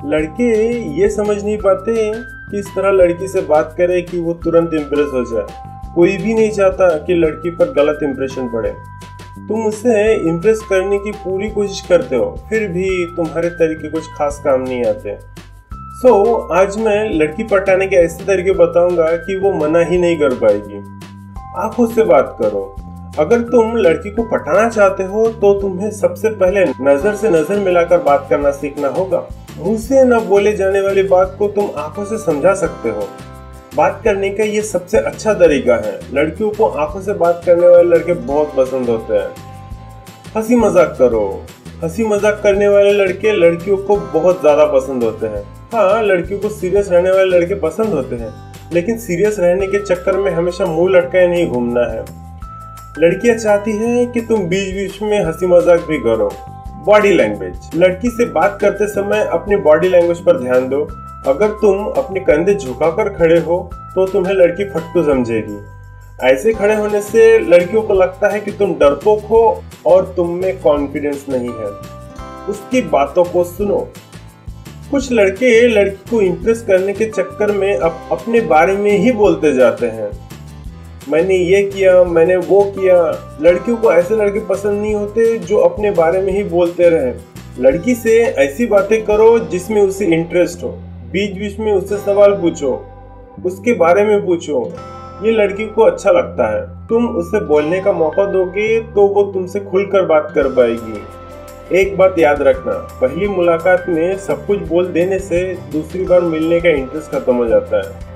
लड़के ये समझ नहीं पाते कि इस तरह लड़की से बात करे कि वो तुरंत इम्प्रेस हो जाए। कोई भी नहीं चाहता कि लड़की पर गलत इंप्रेशन पड़े। तुम उसे इम्प्रेस करने की पूरी कोशिश करते हो, फिर भी तुम्हारे तरीके कुछ खास काम नहीं आते। आज मैं लड़की पटाने के ऐसे तरीके बताऊंगा कि वो मना ही नहीं कर पाएगी। आंखों से बात करो। अगर तुम लड़की को पटाना चाहते हो तो तुम्हें सबसे पहले नजर से नजर मिलाकर बात करना सीखना होगा। मुंह से न बोले जाने वाली बात को तुम आंखों से समझा सकते हो। बात करने का ये सबसे अच्छा तरीका है। लड़कियों को आंखों से बात करने वाले लड़के बहुत पसंद होते हैं। हंसी मजाक करो। हंसी मजाक करने वाले लड़के लड़कियों को बहुत ज्यादा पसंद होते हैं। हाँ, लड़कियों को सीरियस रहने वाले लड़के पसंद होते हैं, लेकिन सीरियस रहने के चक्कर में हमेशा मुंह लटकाए नहीं घूमना है। लड़कियां चाहती हैं कि तुम बीच बीच में हंसी मजाक भी करो। Body language. लड़की से बात करते समय अपनी बॉडी लैंग्वेज पर ध्यान दो। अगर तुम अपने कंधे झुकाकर खड़े हो तो तुम्हें लड़की फट्टू समझेगी। ऐसे खड़े होने से लड़कियों को लगता है कि तुम डरपोक हो और तुम में कॉन्फिडेंस नहीं है। उसकी बातों को सुनो। कुछ लड़के लड़की को इम्प्रेस करने के चक्कर में अपने बारे में ही बोलते जाते हैं। मैंने ये किया, मैंने वो किया। लड़कियों को ऐसे लड़के पसंद नहीं होते जो अपने बारे में ही बोलते रहे। लड़की से ऐसी बातें करो जिसमें उसे इंटरेस्ट हो। बीच बीच में उससे सवाल पूछो, उसके बारे में पूछो। ये लड़की को अच्छा लगता है। तुम उसे बोलने का मौका दोगे तो वो तुमसे खुलकर बात कर पाएगी। एक बात याद रखना, पहली मुलाकात में सब कुछ बोल देने से दूसरी बार मिलने का इंटरेस्ट खत्म हो जाता है।